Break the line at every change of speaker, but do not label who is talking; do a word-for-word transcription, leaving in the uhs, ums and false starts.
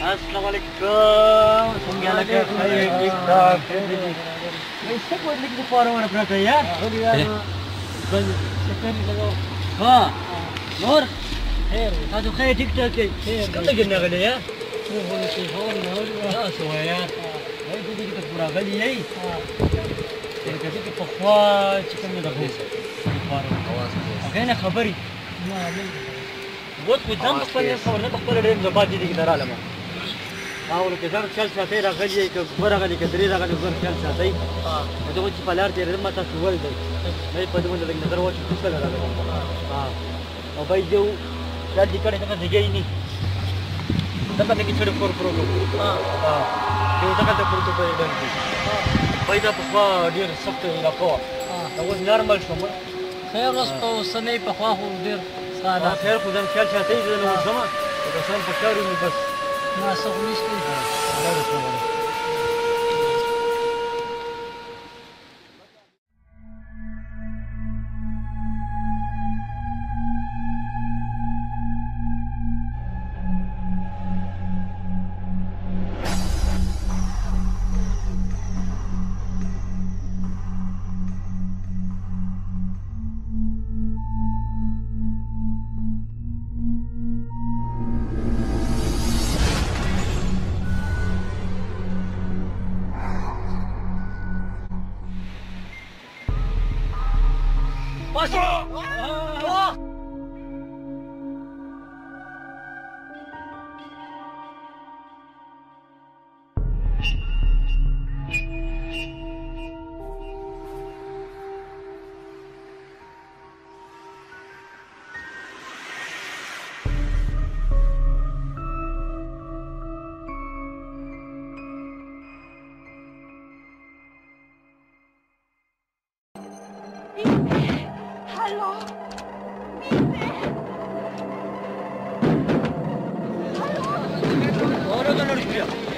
السلام علیکم څنګه لکه خیر ټیک ټاک ایسه کوئی لګ د پاره ور پراته یار بل شکر لګاو ها نور خیر تاسو خیر ټیک ټاک خیر کوم لګ نه غلی یار نو هو شي هو نور تاسو یار وای دې دې ته پورا غلی یې ها څنګه دې په خوا چې کوم نه غوښ پاره اواز هغه نه خبري ما وot خو ځم خپل خبر نه خپل ډېر زبات دي کې دراله ما او لکه ځان خیال ساتي راغلی که ورغلی که درې راغلی ځان خیال ساتي ها دا چې په لار تیرې ما تاسو ول دی مې په دې باندې لګ نظر واچو څه راغلی ها او بای جو دا دې کړه څنګه دیګی نه دا څنګه چې څه پر پروګرام ها ها یو څنګه ته پروتو په دې باندې بای دا په ډېر سخت را کو دا اوس نارمل شوم خیر اوس په سنې په خوا خو ډېر ساده خیر خو ځان خیال ساتي زه نو زما دا څنګه په کارو نو بس ما سغنيشتي لا لا Ahora no lo